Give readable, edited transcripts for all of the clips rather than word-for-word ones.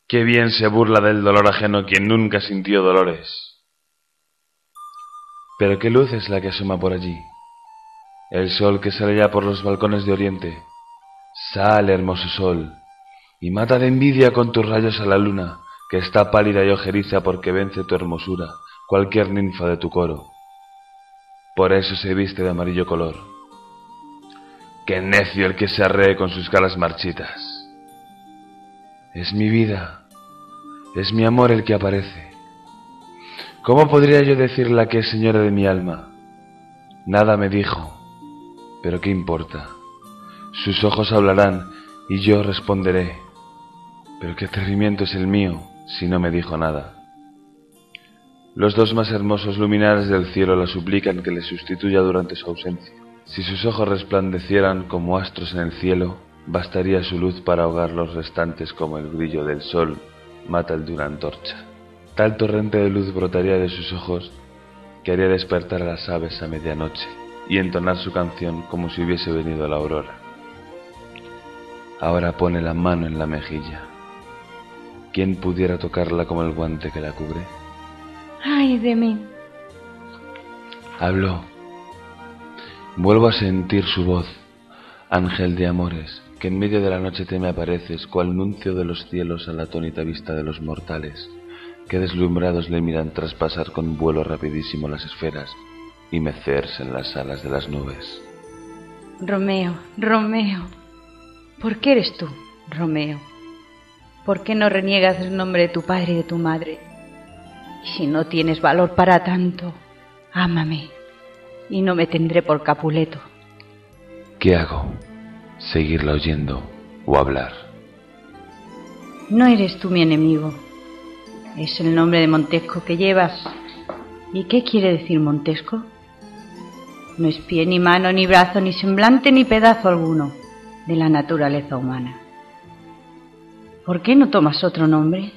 Qué bien se burla del dolor ajeno quien nunca sintió dolores. Pero qué luz es la que asoma por allí. El sol que sale ya por los balcones de oriente. Sale, hermoso sol, y mata de envidia con tus rayos a la luna, que está pálida y ojeriza porque vence tu hermosura, cualquier ninfa de tu coro. Por eso se viste de amarillo color. Qué necio el que se arree con sus caras marchitas. Es mi vida, es mi amor el que aparece. ¿Cómo podría yo decirle que es señora de mi alma? Nada me dijo, pero ¿qué importa? Sus ojos hablarán y yo responderé. Pero qué atrevimiento es el mío si no me dijo nada. Los dos más hermosos luminares del cielo la suplican que le sustituya durante su ausencia. Si sus ojos resplandecieran como astros en el cielo, bastaría su luz para ahogar los restantes como el brillo del sol mata el de una antorcha. Tal torrente de luz brotaría de sus ojos que haría despertar a las aves a medianoche y entonar su canción como si hubiese venido la aurora. Ahora pone la mano en la mejilla. ¿Quién pudiera tocarla como el guante que la cubre? ¡Ay de mí! Habló. Vuelvo a sentir su voz, ángel de amores, que en medio de la noche te me apareces, cual nuncio de los cielos a la atónita vista de los mortales, que deslumbrados le miran traspasar con vuelo rapidísimo las esferas y mecerse en las alas de las nubes. Romeo, Romeo, ¿por qué eres tú, Romeo? ¿Por qué no reniegas el nombre de tu padre y de tu madre? Y si no tienes valor para tanto, ámame, y no me tendré por Capuleto. ¿Qué hago? ¿Seguirla oyendo o hablar? No eres tú mi enemigo. Es el nombre de Montesco que llevas. ¿Y qué quiere decir Montesco? No es pie, ni mano, ni brazo, ni semblante, ni pedazo alguno de la naturaleza humana. ¿Por qué no tomas otro nombre?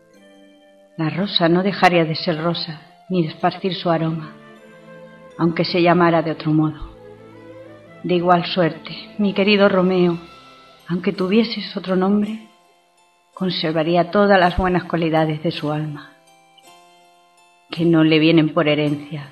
La rosa no dejaría de ser rosa, ni de esparcir su aroma, aunque se llamara de otro modo. De igual suerte, mi querido Romeo, aunque tuvieses otro nombre, conservaría todas las buenas cualidades de su alma, que no le vienen por herencia.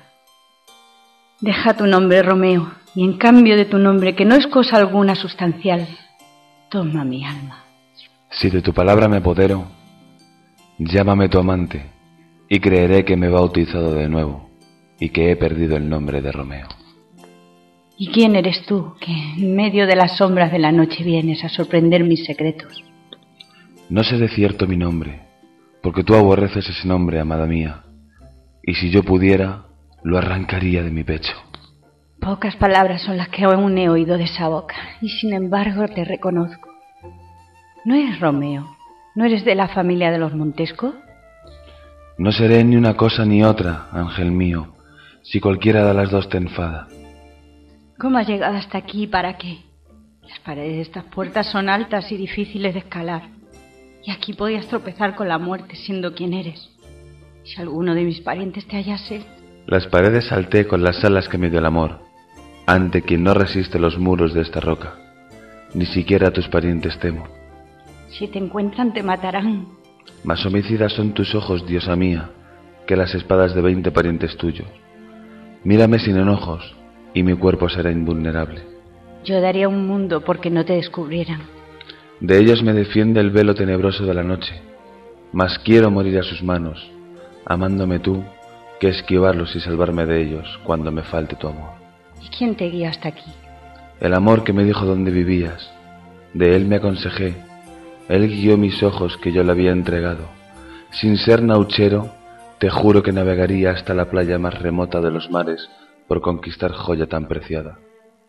Deja tu nombre, Romeo, y en cambio de tu nombre, que no es cosa alguna sustancial, toma mi alma. Si de tu palabra me apodero, llámame tu amante, y creeré que me he bautizado de nuevo, y que he perdido el nombre de Romeo. ¿Y quién eres tú, que en medio de las sombras de la noche vienes a sorprender mis secretos? No sé de cierto mi nombre, porque tú aborreces ese nombre, amada mía, y si yo pudiera, lo arrancaría de mi pecho. Pocas palabras son las que aún he oído de esa boca, y sin embargo te reconozco. ¿No eres Romeo? ¿No eres de la familia de los Montesco? No seré ni una cosa ni otra, ángel mío, si cualquiera de las dos te enfada. ¿Cómo has llegado hasta aquí y para qué? Las paredes de estas puertas son altas y difíciles de escalar, y aquí podías tropezar con la muerte siendo quien eres. Si alguno de mis parientes te hallase... Las paredes salté con las alas que me dio el amor, ante quien no resiste los muros de esta roca. Ni siquiera a tus parientes temo. Si te encuentran te matarán. Más homicidas son tus ojos, diosa mía, que las espadas de 20 parientes tuyos. Mírame sin enojos, y mi cuerpo será invulnerable. Yo daría un mundo porque no te descubrieran. De ellos me defiende el velo tenebroso de la noche, mas quiero morir a sus manos, amándome tú, que esquivarlos y salvarme de ellos cuando me falte tu amor. ¿Y quién te guía hasta aquí? El amor que me dijo dónde vivías, de él me aconsejé, él guió mis ojos que yo le había entregado. Sin ser nauchero, te juro que navegaría hasta la playa más remota de los mares por conquistar joya tan preciada.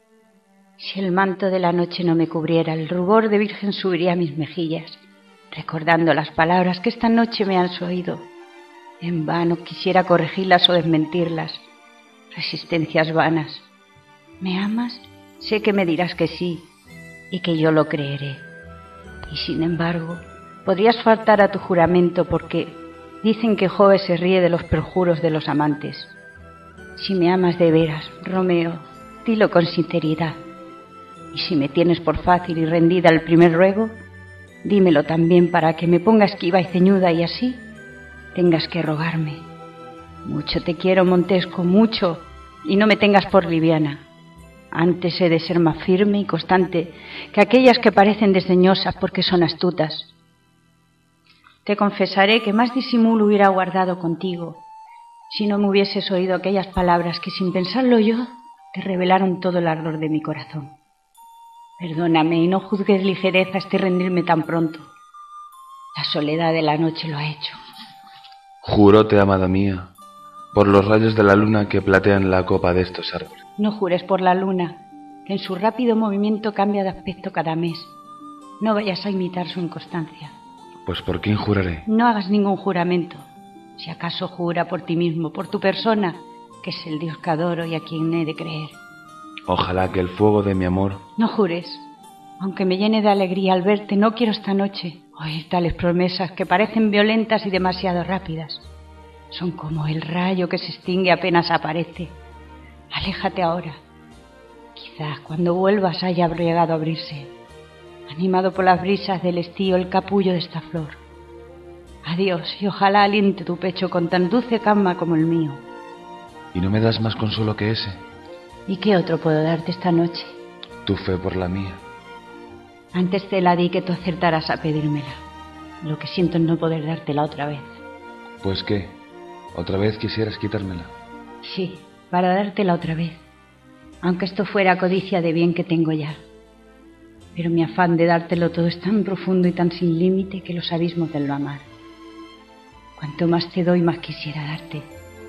Si el manto de la noche no me cubriera, el rubor de virgen subiría a mis mejillas, recordando las palabras que esta noche me han oído. En vano quisiera corregirlas o desmentirlas, resistencias vanas. ¿Me amas? Sé que me dirás que sí, y que yo lo creeré. Y sin embargo, podrías faltar a tu juramento porque dicen que Jove se ríe de los perjuros de los amantes. Si me amas de veras, Romeo, dilo con sinceridad. Y si me tienes por fácil y rendida al primer ruego, dímelo también para que me ponga esquiva y ceñuda y así tengas que rogarme. Mucho te quiero, Montesco, mucho, y no me tengas por liviana. Antes he de ser más firme y constante que aquellas que parecen desdeñosas porque son astutas. Te confesaré que más disimulo hubiera guardado contigo si no me hubieses oído aquellas palabras que sin pensarlo yo te revelaron todo el ardor de mi corazón. Perdóname y no juzgues ligereza este rendirme tan pronto. La soledad de la noche lo ha hecho. Juróte, amada mía, por los rayos de la luna que platean la copa de estos árboles. No jures por la luna, que en su rápido movimiento cambia de aspecto cada mes. No vayas a imitar su inconstancia. Pues ¿por quién juraré? No hagas ningún juramento. Si acaso jura por ti mismo, por tu persona, que es el Dios que adoro y a quien he de creer. Ojalá que el fuego de mi amor... No jures. Aunque me llene de alegría al verte, no quiero esta noche oír tales promesas que parecen violentas y demasiado rápidas. Son como el rayo que se extingue apenas aparece. Aléjate ahora. Quizás cuando vuelvas haya llegado a abrirse, animado por las brisas del estío, el capullo de esta flor. Adiós, y ojalá aliente tu pecho con tan dulce calma como el mío. ¿Y no me das más consuelo que ese? ¿Y qué otro puedo darte esta noche? Tu fe por la mía. Antes te la di que tú acertaras a pedírmela. Lo que siento es no poder dártela otra vez. ¿Pues qué? ¿Otra vez quisieras quitármela? Sí, para dártela otra vez. Aunque esto fuera codicia de bien que tengo ya. Pero mi afán de dártelo todo es tan profundo y tan sin límite que los abismos del no amar. Cuanto más te doy, más quisiera darte.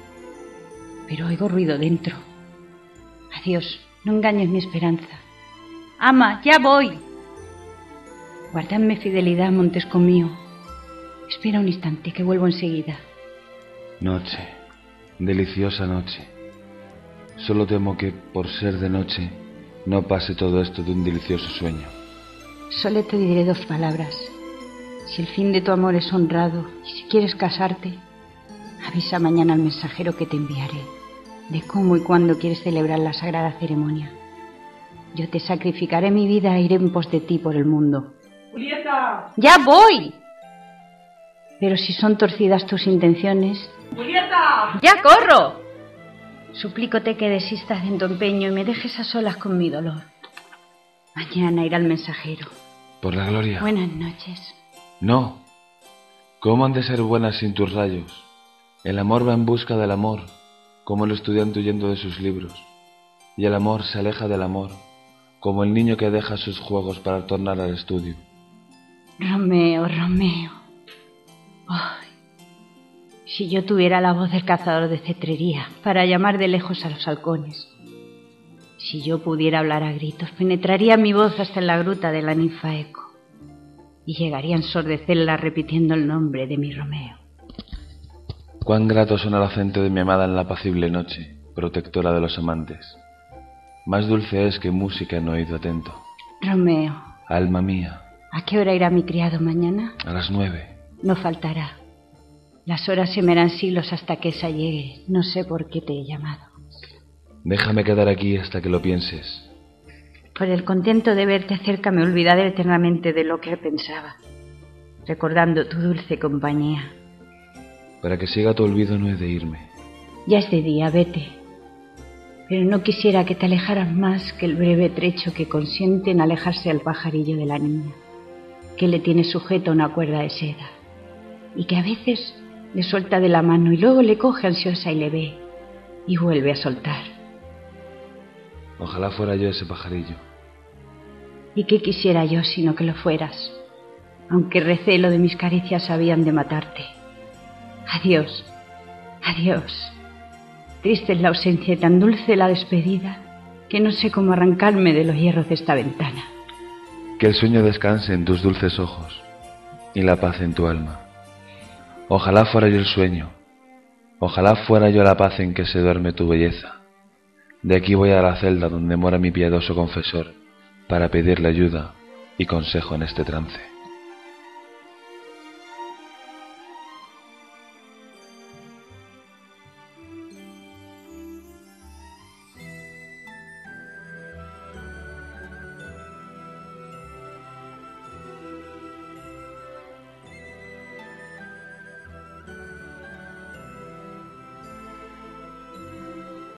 Pero oigo ruido dentro. Adiós, no engañes mi esperanza. Ama, ya voy. Guardadme fidelidad, Montesco mío. Espera un instante, que vuelvo enseguida. Noche, deliciosa noche. Solo temo que, por ser de noche, no pase todo esto de un delicioso sueño. Solo te diré dos palabras. Si el fin de tu amor es honrado y si quieres casarte, avisa mañana al mensajero que te enviaré de cómo y cuándo quieres celebrar la sagrada ceremonia. Yo te sacrificaré mi vida e iré en pos de ti por el mundo. ¡Julieta! ¡Ya voy! Pero si son torcidas tus intenciones... ¡Julieta! ¡Ya corro! Suplícote que desistas de tu empeño y me dejes a solas con mi dolor. Mañana irá el mensajero. Por la gloria. Buenas noches. No. ¿Cómo han de ser buenas sin tus rayos? El amor va en busca del amor, como el estudiante huyendo de sus libros. Y el amor se aleja del amor, como el niño que deja sus juegos para tornar al estudio. Romeo, Romeo. Ay, si yo tuviera la voz del cazador de cetrería para llamar de lejos a los halcones. Si yo pudiera hablar a gritos, penetraría mi voz hasta en la gruta de la ninfa Eco y llegaría a ensordecerla repitiendo el nombre de mi Romeo. Cuán grato suena el acento de mi amada en la apacible noche, protectora de los amantes. Más dulce es que música en oído atento. Romeo. Alma mía. ¿A qué hora irá mi criado mañana? A las 9. No faltará. Las horas se me harán siglos hasta que esa llegue. No sé por qué te he llamado. Déjame quedar aquí hasta que lo pienses. Por el contento de verte cerca me olvidaré eternamente de lo que pensaba, recordando tu dulce compañía. Para que siga tu olvido no he de irme. Ya es de día, vete. Pero no quisiera que te alejaras más que el breve trecho que consiente en alejarse al pajarillo de la niña, que le tiene sujeto a una cuerda de seda, y que a veces le suelta de la mano y luego le coge ansiosa y le ve, y vuelve a soltar. Ojalá fuera yo ese pajarillo. ¿Y qué quisiera yo sino que lo fueras? Aunque recelo de mis caricias habían de matarte. Adiós, adiós. Triste es la ausencia y tan dulce la despedida que no sé cómo arrancarme de los hierros de esta ventana. Que el sueño descanse en tus dulces ojos y la paz en tu alma. Ojalá fuera yo el sueño, ojalá fuera yo la paz en que se duerme tu belleza. De aquí voy a la celda donde mora mi piadoso confesor para pedirle ayuda y consejo en este trance.